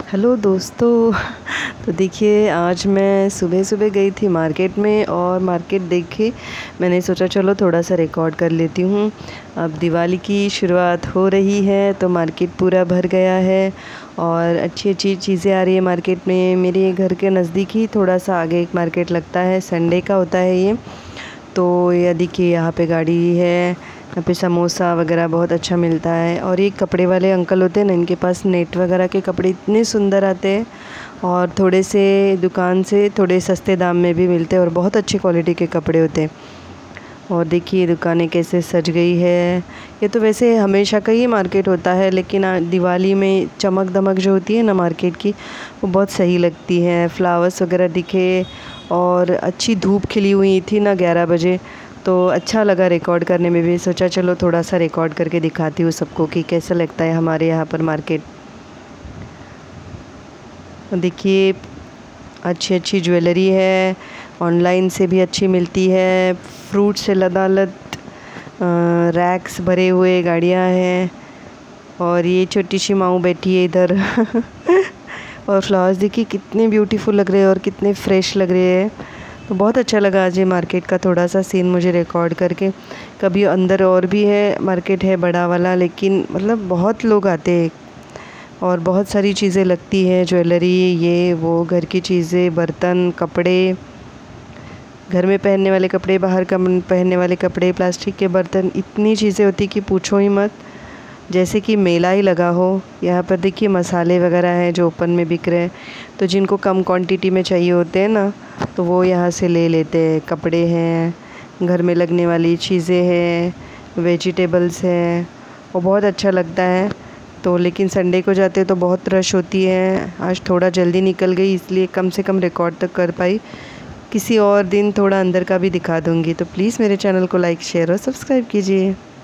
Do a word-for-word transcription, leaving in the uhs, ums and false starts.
Hello दोस्तों। तो देखिए, आज मैं सुबह सुबह गई थी मार्केट में और मार्केट देख के मैंने सोचा चलो थोड़ा सा रिकॉर्ड कर लेती हूँ। अब दिवाली की शुरुआत हो रही है तो मार्केट पूरा भर गया है और अच्छी अच्छी चीज़ें आ रही है मार्केट में। मेरे घर के नज़दीक ही थोड़ा सा आगे एक मार्केट लगता है, संडे का होता है ये। तो ये देखिए, यहाँ पे गाड़ी है, यहाँ पे समोसा वगैरह बहुत अच्छा मिलता है। और ये कपड़े वाले अंकल होते हैं ना, इनके पास नेट वगैरह के कपड़े इतने सुंदर आते हैं और थोड़े से दुकान से थोड़े सस्ते दाम में भी मिलते हैं और बहुत अच्छी क्वालिटी के कपड़े होते हैं। और देखिए दुकानें कैसे सज गई है। ये तो वैसे हमेशा का ही मार्केट होता है, लेकिन दिवाली में चमक दमक जो होती है ना मार्केट की, वो बहुत सही लगती है। फ्लावर्स वगैरह दिखे और अच्छी धूप खिली हुई थी ना ग्यारह बजे, तो अच्छा लगा रिकॉर्ड करने में भी। सोचा चलो थोड़ा सा रिकॉर्ड करके दिखाती हूँ सबको कि कैसा लगता है हमारे यहाँ पर मार्केट। देखिए, अच्छी अच्छी ज्वेलरी है, ऑनलाइन से भी अच्छी मिलती है। फ्रूट से लदालद रैक्स भरे हुए गाड़ियाँ हैं और ये छोटी सी माऊ बैठी है इधर और फ्लावर्स देखिए कितने ब्यूटीफुल लग रहे हैं और कितने फ्रेश लग रहे हैं। तो बहुत अच्छा लगा आज ये मार्केट का थोड़ा सा सीन मुझे रिकॉर्ड करके। कभी अंदर और भी है मार्केट है बड़ा वाला, लेकिन मतलब बहुत लोग आते हैं और बहुत सारी चीज़ें लगती हैं, ज्वेलरी ये वो, घर की चीज़ें, बर्तन, कपड़े, घर में पहनने वाले कपड़े, बाहर कम पहनने वाले कपड़े, प्लास्टिक के बर्तन, इतनी चीज़ें होती कि पूछो ही मत, जैसे कि मेला ही लगा हो। यहाँ पर देखिए मसाले वगैरह हैं जो ओपन में बिक रहे हैं, तो जिनको कम क्वांटिटी में चाहिए होते हैं ना, तो वो यहाँ से ले लेते हैं। कपड़े हैं, घर में लगने वाली चीज़ें हैं, वेजिटेबल्स हैं, वो बहुत अच्छा लगता है। तो लेकिन संडे को जाते तो बहुत रश होती है। आज थोड़ा जल्दी निकल गई इसलिए कम से कम रिकॉर्ड तक कर पाई। किसी और दिन थोड़ा अंदर का भी दिखा दूँगी। तो प्लीज़ मेरे चैनल को लाइक, शेयर और सब्सक्राइब कीजिए।